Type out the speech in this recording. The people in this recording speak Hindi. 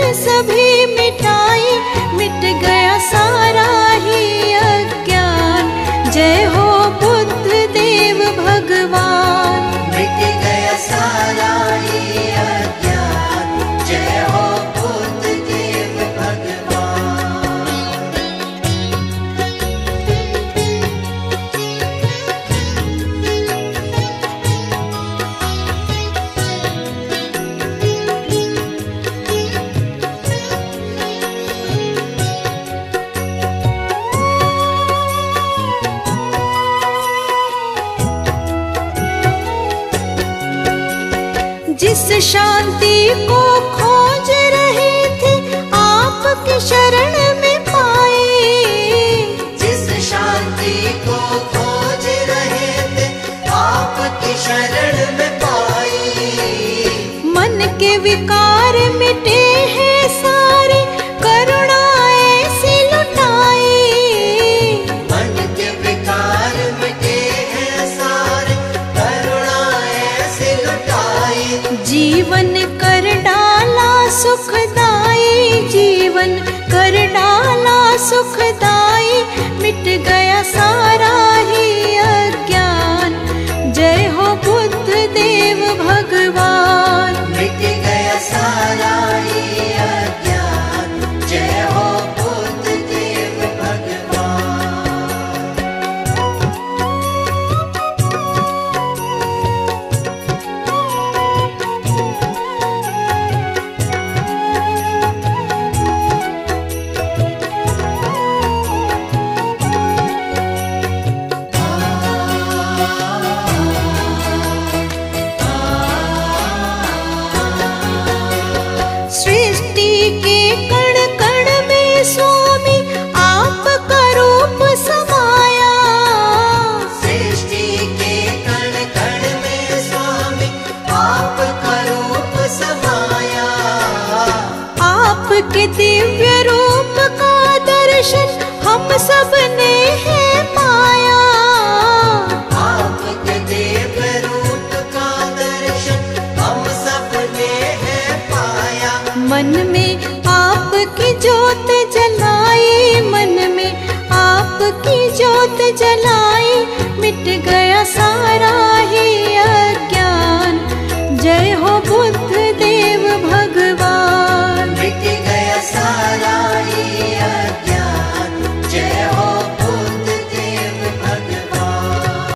सभी मिटाई, मिट गया सारा ही अज्ञान। जय हो बुद्ध देव भगवान। मिट गया सारा ही अज्ञान, जय हो बुद्ध देव भगवान। जिस शांति को खोज रहे थे आपकी शरण में पाए, जिस शांति को खोज रहे थे आपकी शरण में पाई। मन के विकार मिटे हैं सारे, करुणा ऐसी लुटाई। मन के विकार मिटे हैं सारे, करुणा ऐसी लुटाई। जीवन कर डाला सुखदाई, जीवन कर डाला सुखदाई, मिट गया सारा ही अज्ञान। जय हो बुद्ध देव भगवान। मिट गया सारा ही अज्ञान, जय हो बुद्ध देव भगवान। सृष्टि के कण कण में स्वामी आपका रूप समाया। सृष्टि के कण कण में स्वामी आपका रूप समाया। आपके दिव्य रूप का दर्शन हम सब ने है पाया। आपके दिव्य रूप का दर्शन हम सब ने है पाया। मन में आपकी ज्योत जलाई, मन में आपकी ज्योत जलाई।